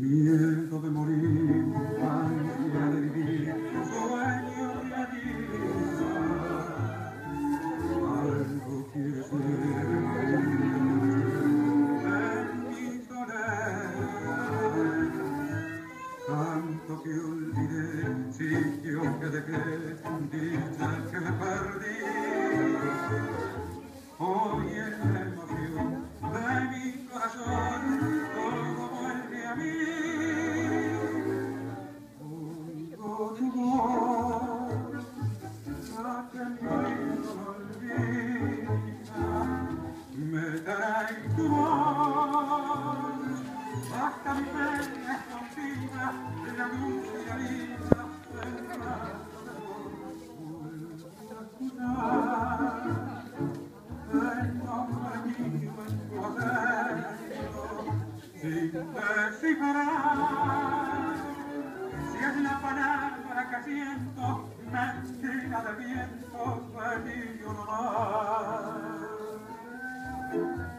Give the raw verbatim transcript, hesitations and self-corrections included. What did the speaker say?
miedo de morir, ansia de vivir, sueño de vida. Algo quiere ser en mi soledad. Tanto que olvidé, sitio que dejé, dicha que me perdí. Hoy en la emoción de mi corazón todo vuelve a mí. Oigo tu voz, la que mi oído no olvida. Me trae tu voz, hasta mi pena escondida, la luz y la vida del rato de voz. Vuelvo a escuchar el nombre mío en tu acento, sin descifrar si es la palabra que siento, mentira de viento, feliz o no más.